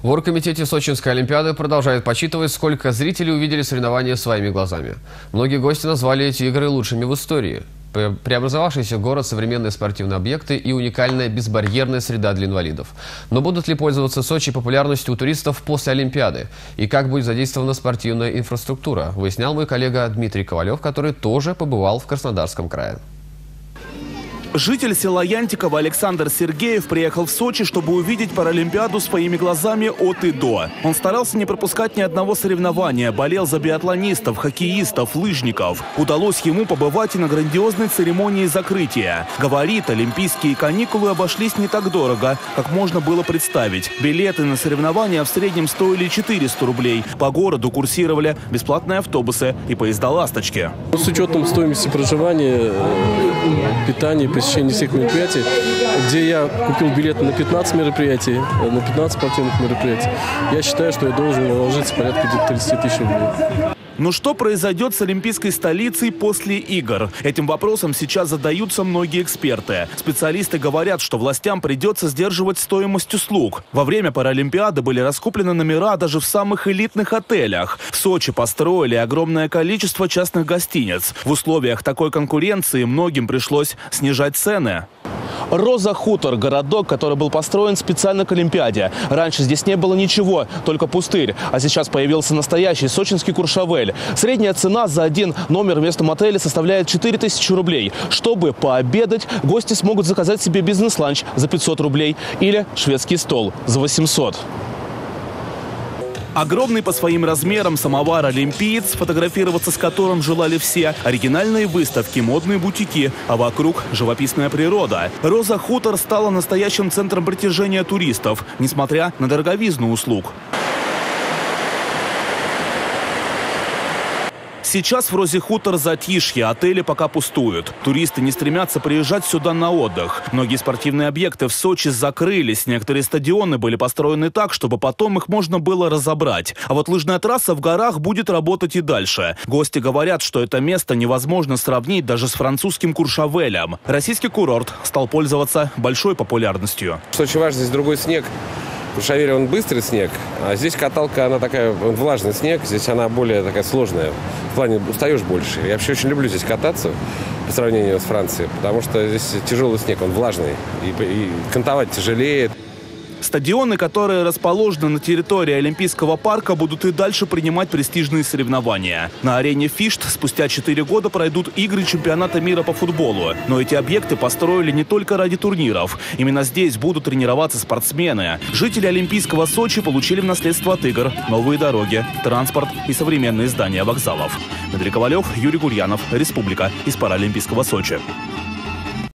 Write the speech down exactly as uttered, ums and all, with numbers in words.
В оргкомитете Сочинской Олимпиады продолжают подсчитывать, сколько зрителей увидели соревнования своими глазами. Многие гости назвали эти игры лучшими в истории. Преобразовавшийся город, современные спортивные объекты и уникальная безбарьерная среда для инвалидов. Но будут ли пользоваться Сочи популярностью у туристов после Олимпиады? И как будет задействована спортивная инфраструктура? Выяснял мой коллега Дмитрий Ковалев, который тоже побывал в Краснодарском крае. Житель села Янтиково Александр Сергеев приехал в Сочи, чтобы увидеть Паралимпиаду своими глазами от и до. Он старался не пропускать ни одного соревнования, болел за биатлонистов, хоккеистов, лыжников. Удалось ему побывать и на грандиозной церемонии закрытия. Говорит, олимпийские каникулы обошлись не так дорого, как можно было представить. Билеты на соревнования в среднем стоили четыреста рублей. По городу курсировали бесплатные автобусы и поезда «Ласточки». С учетом стоимости проживания, питания, посещения всех мероприятий, где я купил билеты на пятнадцать мероприятий, на пятнадцать спортивных мероприятий, я считаю, что я должен вложиться порядка тридцати тысяч рублей. Но что произойдет с олимпийской столицей после игр? Этим вопросом сейчас задаются многие эксперты. Специалисты говорят, что властям придется сдерживать стоимость услуг. Во время Паралимпиады были раскуплены номера даже в самых элитных отелях. В Сочи построили огромное количество частных гостиниц. В условиях такой конкуренции многим пришлось снижать цены. Роза Хутор – городок, который был построен специально к Олимпиаде. Раньше здесь не было ничего, только пустырь. А сейчас появился настоящий сочинский Куршавель. Средняя цена за один номер в местном отеле составляет четыре тысячи рублей. Чтобы пообедать, гости смогут заказать себе бизнес-ланч за пятьсот рублей или шведский стол за восемьсот. Огромный по своим размерам самовар «Олимпиец», фотографироваться с которым желали все, оригинальные выставки, модные бутики, а вокруг живописная природа. Роза Хутор стала настоящим центром притяжения туристов, несмотря на дороговизну услуг. Сейчас в Розе Хутор затишье, отели пока пустуют. Туристы не стремятся приезжать сюда на отдых. Многие спортивные объекты в Сочи закрылись. Некоторые стадионы были построены так, чтобы потом их можно было разобрать. А вот лыжная трасса в горах будет работать и дальше. Гости говорят, что это место невозможно сравнить даже с французским Куршавелем. Российский курорт стал пользоваться большой популярностью. Что очень важно, здесь другой снег. В Куршавеле он быстрый снег, а здесь каталка, она такая, влажный снег, здесь она более такая сложная. В плане устаешь больше. Я вообще очень люблю здесь кататься по сравнению с Францией, потому что здесь тяжелый снег, он влажный, и, и кантовать тяжелее. Стадионы, которые расположены на территории Олимпийского парка, будут и дальше принимать престижные соревнования. На арене Фишт спустя четыре года пройдут игры чемпионата мира по футболу. Но эти объекты построили не только ради турниров. Именно здесь будут тренироваться спортсмены. Жители Олимпийского Сочи получили в наследство от игр новые дороги, транспорт и современные здания вокзалов. Дмитрий Ковалев, Юрий Гурьянов, Республика, из Паралимпийского Сочи.